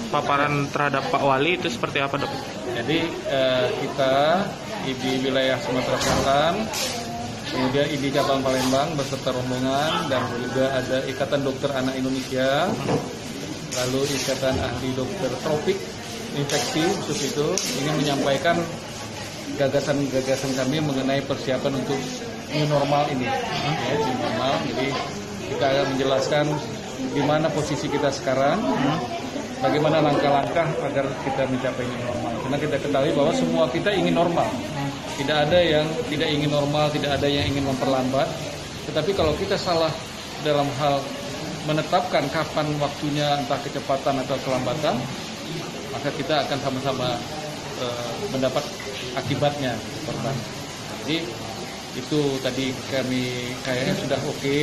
paparan terhadap Pak Wali itu seperti apa, Dok? Jadi kita di wilayah Sumatera Selatan, kemudian di cabang Palembang beserta rombongan, dan juga ada Ikatan Dokter Anak Indonesia, lalu Ikatan Ahli Dokter Tropik Infeksi khusus itu, ingin menyampaikan gagasan-gagasan kami mengenai persiapan untuk new normal ini, ya, new normal. Jadi kita akan menjelaskan di mana posisi kita sekarang, bagaimana langkah-langkah agar kita mencapai new normal. Karena kita ketahui bahwa semua kita ingin normal, tidak ada yang tidak ingin normal, tidak ada yang ingin memperlambat. Tetapi kalau kita salah dalam hal menetapkan kapan waktunya, entah kecepatan atau kelambatan, maka kita akan sama-sama mendapat akibatnya, korban. Jadi itu tadi kami kayaknya sudah oke.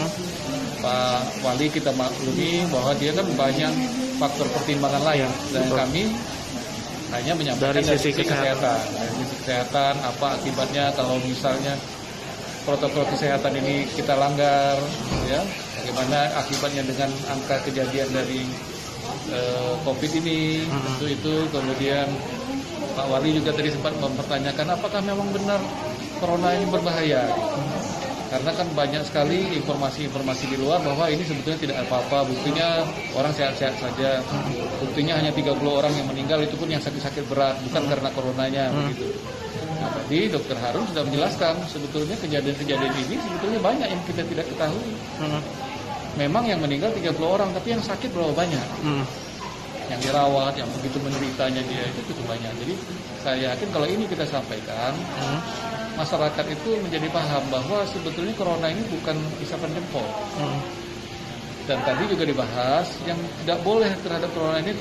Pak Wali kita maklumi bahwa dia kan banyak faktor pertimbangan lain, dan kami hanya menyampaikan dari sisi kesehatan. Dari sisi kesehatan, apa akibatnya kalau misalnya protokol kesehatan ini kita langgar, ya, bagaimana akibatnya dengan angka kejadian dari COVID ini, itu kemudian Pak Wali juga tadi sempat mempertanyakan apakah memang benar corona ini berbahaya. Karena kan banyak sekali informasi-informasi di luar bahwa ini sebetulnya tidak apa-apa, buktinya orang sehat-sehat saja, buktinya hanya 30 orang yang meninggal, itu pun yang sakit-sakit berat, bukan karena coronanya, begitu. Nah, tadi Dokter Harun sudah menjelaskan sebetulnya kejadian-kejadian ini sebetulnya banyak yang kita tidak ketahui. Memang yang meninggal 30 orang, tapi yang sakit berapa banyak? Yang dirawat, yang begitu menderitanya dia itu cukup banyak. Jadi saya yakin kalau ini kita sampaikan, masyarakat itu menjadi paham bahwa sebetulnya corona ini bukan isapan jempol. Dan tadi juga dibahas yang tidak boleh terhadap corona ini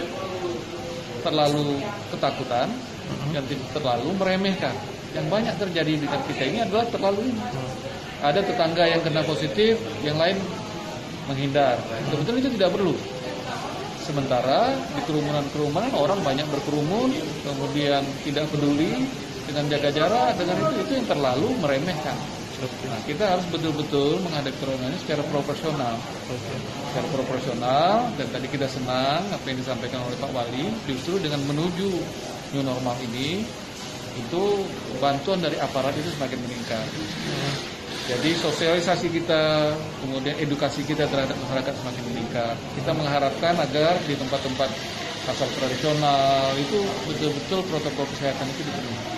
terlalu ketakutan dan terlalu meremehkan. Yang banyak terjadi di kita ini adalah terlalu ini. Ada tetangga yang kena positif, yang lain menghindar. Sebetulnya itu tidak perlu. Sementara di kerumunan-kerumunan orang banyak berkerumun, kemudian tidak peduli dengan jaga jarak, dengan itu yang terlalu meremehkan. Nah, kita harus betul-betul menghadapi corona ini secara proporsional. Secara proporsional, dan tadi kita senang apa yang disampaikan oleh Pak Wali, justru dengan menuju new normal ini, itu bantuan dari aparat itu semakin meningkat. Jadi sosialisasi kita, kemudian edukasi kita terhadap masyarakat semakin meningkat. Kita mengharapkan agar di tempat-tempat pasar tradisional itu betul-betul protokol kesehatan itu dipenuhi.